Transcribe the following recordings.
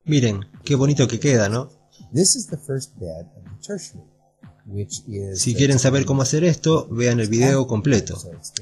Miren, qué bonito que queda, ¿no? Si quieren saber cómo hacer esto, vean el video completo.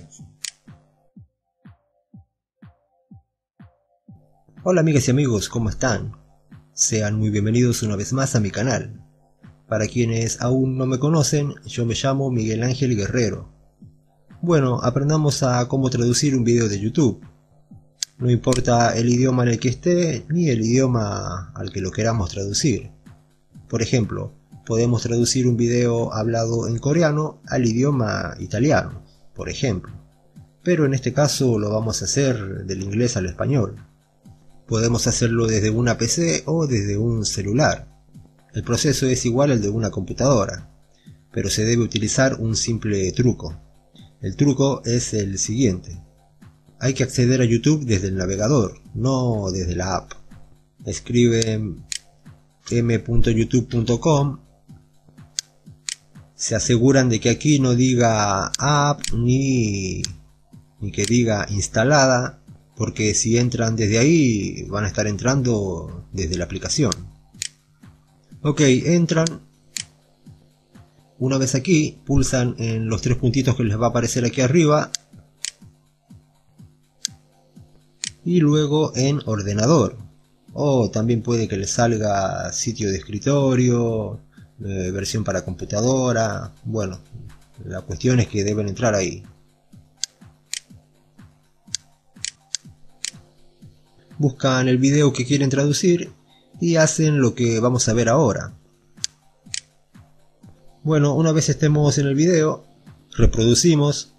Hola amigas y amigos, ¿cómo están? Sean muy bienvenidos una vez más a mi canal. Para quienes aún no me conocen, yo me llamo Miguel Ángel Guerrero. Bueno, aprendamos a cómo traducir un video de YouTube. No importa el idioma en el que esté, ni el idioma al que lo queramos traducir. Por ejemplo, podemos traducir un video hablado en coreano al idioma italiano, por ejemplo. Pero en este caso lo vamos a hacer del inglés al español. Podemos hacerlo desde una PC o desde un celular. El proceso es igual al de una computadora, pero se debe utilizar un simple truco. El truco es el siguiente. Hay que acceder a YouTube desde el navegador, no desde la app. Escriben m.youtube.com. Se aseguran de que aquí no diga app ni que diga instalada, porque si entran desde ahí van a estar entrando desde la aplicación. Ok, entran. Una vez aquí, pulsan en los tres puntitos que les va a aparecer aquí arriba. Y luego en ordenador. O también puede que les salga sitio de escritorio, versión para computadora. Bueno, la cuestión es que deben entrar ahí. Buscan el video que quieren traducir y hacen lo que vamos a ver ahora. Bueno, una vez estemos en el video, reproducimos.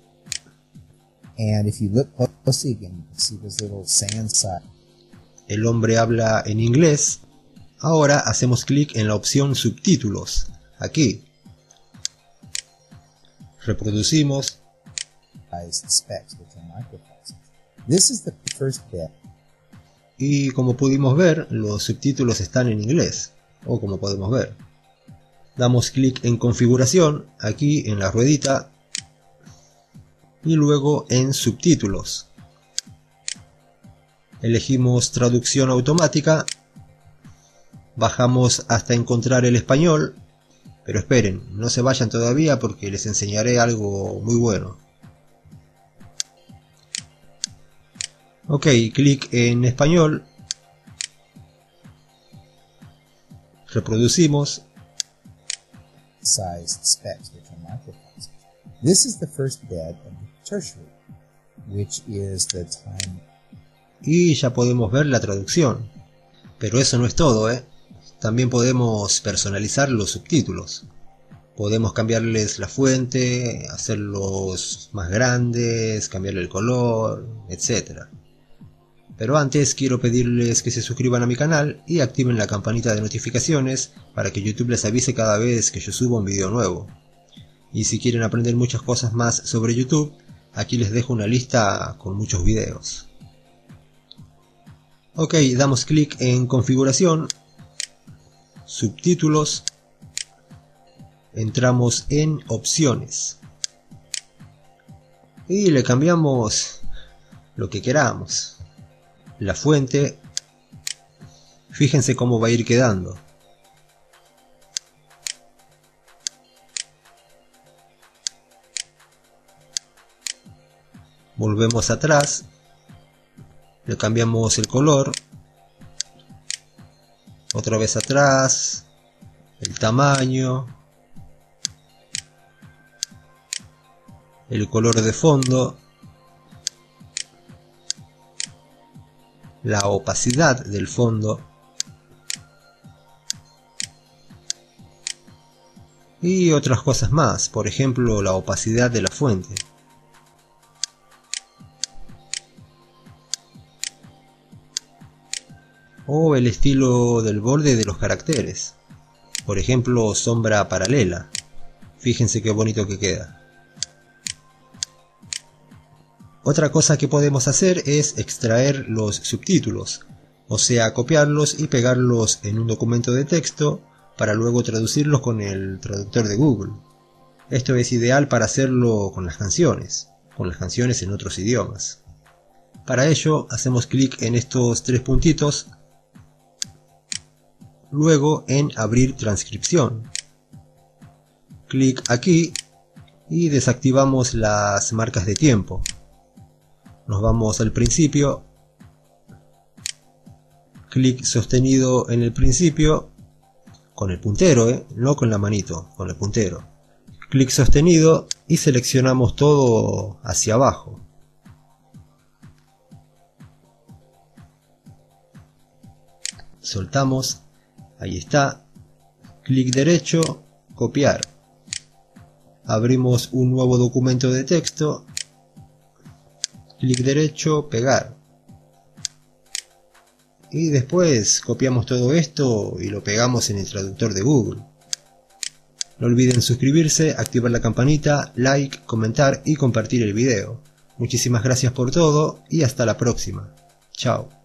El hombre habla en inglés. Ahora hacemos clic en la opción subtítulos, aquí. Reproducimos. Y como pudimos ver, los subtítulos están en inglés, o como podemos ver. Damos clic en configuración, aquí en la ruedita, y luego en subtítulos. Elegimos traducción automática, bajamos hasta encontrar el español, pero esperen, no se vayan todavía porque les enseñaré algo muy bueno. Ok, clic en español, reproducimos. Y ya podemos ver la traducción. Pero eso no es todo, También podemos personalizar los subtítulos. Podemos cambiarles la fuente, hacerlos más grandes, cambiarle el color, etc. Pero antes quiero pedirles que se suscriban a mi canal y activen la campanita de notificaciones para que YouTube les avise cada vez que yo suba un video nuevo. Y si quieren aprender muchas cosas más sobre YouTube, aquí les dejo una lista con muchos videos. Ok, damos clic en configuración, subtítulos, entramos en opciones y le cambiamos lo que queramos. La fuente, fíjense cómo va a ir quedando. Volvemos atrás, le cambiamos el color, otra vez atrás, el tamaño, el color de fondo, la opacidad del fondo y otras cosas más, por ejemplo la opacidad de la fuente. O el estilo del borde de los caracteres, por ejemplo sombra paralela. Fíjense qué bonito que queda. Otra cosa que podemos hacer es extraer los subtítulos, o sea copiarlos y pegarlos en un documento de texto para luego traducirlos con el traductor de Google. Esto es ideal para hacerlo con las canciones en otros idiomas. Para ello hacemos clic en estos tres puntitos luego en abrir transcripción. Clic aquí y desactivamos las marcas de tiempo. Nos vamos al principio. Clic sostenido en el principio con el puntero, no con la manito, con el puntero. Clic sostenido y seleccionamos todo hacia abajo. Soltamos, ahí está. Clic derecho, copiar. Abrimos un nuevo documento de texto. Clic derecho, pegar. Y después copiamos todo esto y lo pegamos en el traductor de Google. No olviden suscribirse, activar la campanita, like, comentar y compartir el video. Muchísimas gracias por todo y hasta la próxima. Chao.